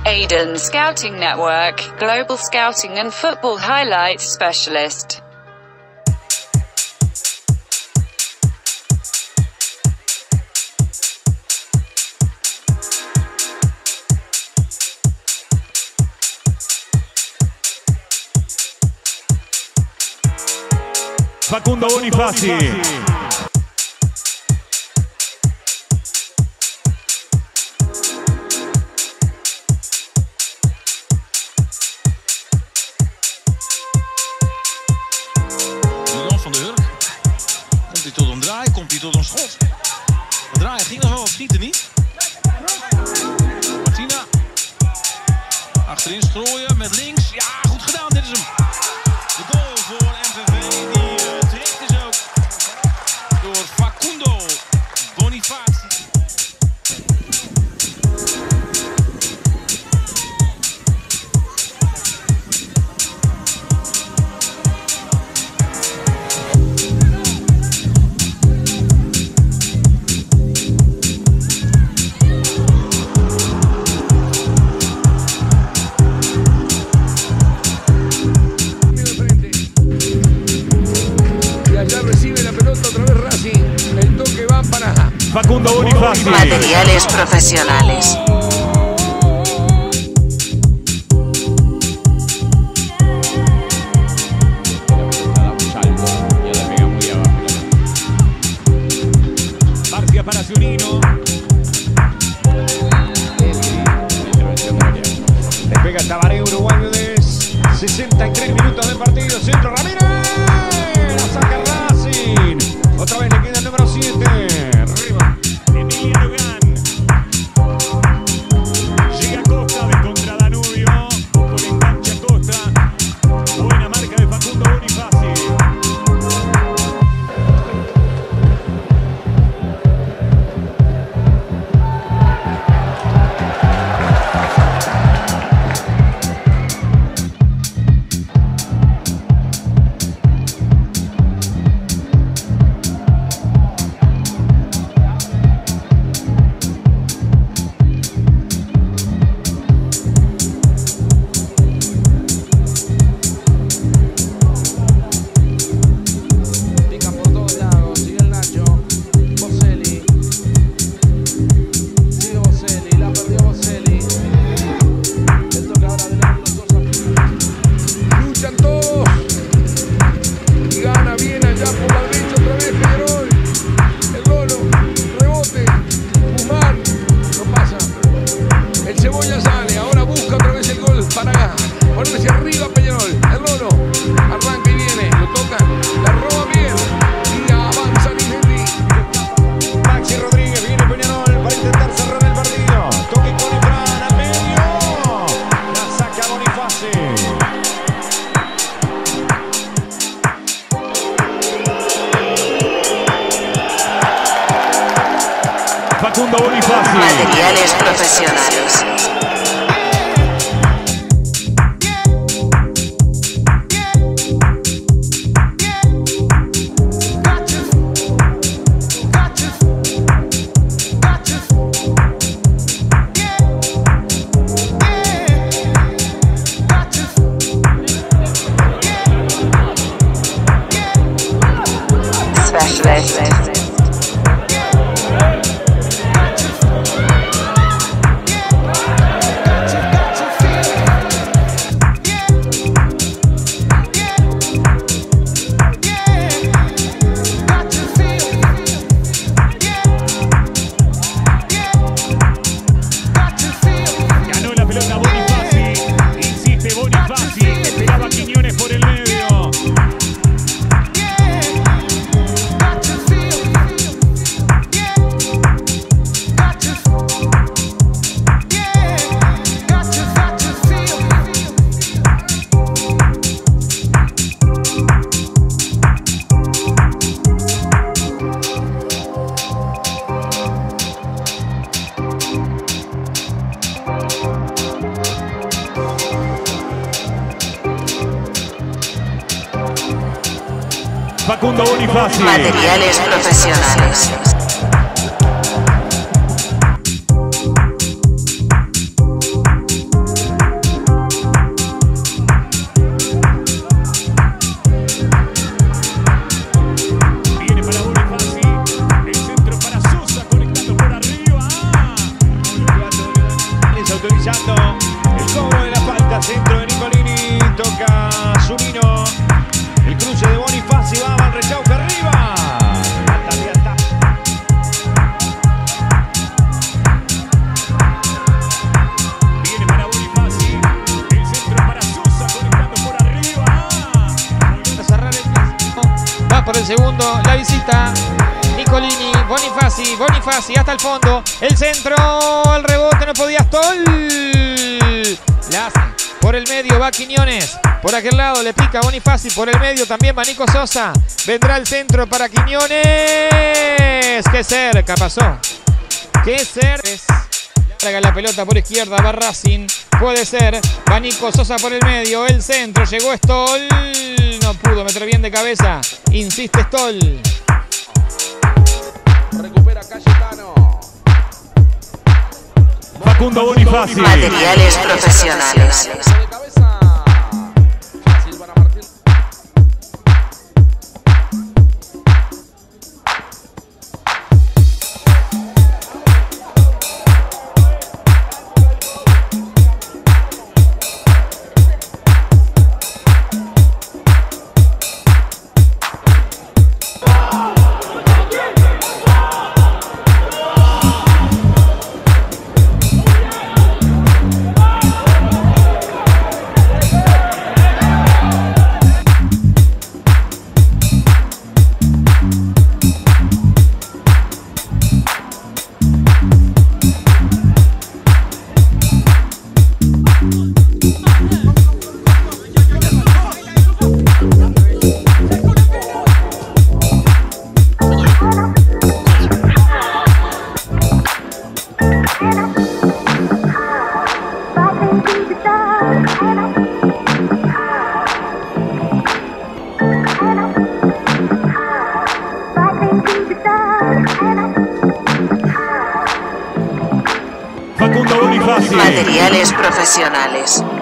Aiden Scouting Network, Global Scouting and Football Highlights Specialist. Facundo Bonifaci. Van der Hurk. Komt hij tot een draai, komt hij tot een schot. Het draaien ging nog wel, het schieten niet. Martina. Achterin strooien met links. Ja, goed gedaan, dit is hem. De goal voor MVV, die terecht is ook. Door Facundo Bonifaci. Facundo Bonifaci. Materiales profesionales. Marcia para Zunino. Le pega el Tabaré uruguayo de 63 minutos de partido. Centro Ramírez. La saca Racing. Otra vez le queda el número 7. Arriba. Emiliano Gan. Llega Costa de contra Danubio. Con enganche a Costa. Buena marca de Facundo Bonifaci. Facundo Bonifaci. Materiales profesionales. Specialist. Facundo Bonifaci. Materiales profesionales. está utilizando el cobro de la falta. Centro de Nicolini. Toca Zunino. El cruce de Bonifaci. Va Van Rechauque arriba. Viene para Bonifaci. El centro para Sosa. Conectando por arriba. A cerrar el clásico. Va por el segundo. La visita. Nicolini, Bonifaci hasta el fondo, el centro, el rebote, no podía Stoll. La hace por el medio, va Quiñones, por aquel lado le pica Bonifaci, por el medio también va Nico Sosa, vendrá el centro para Quiñones, qué cerca pasó, qué cerca. Larga la pelota por izquierda, va Racing, puede ser, va Nico Sosa por el medio, el centro, llegó Stoll, no pudo meter bien de cabeza, insiste Stoll. Recupera Cayetano. Facundo Bonifaci. Materiales profesionales. De cabeza. Fácil para Martín. Facundo Bonifaci. Materiales profesionales.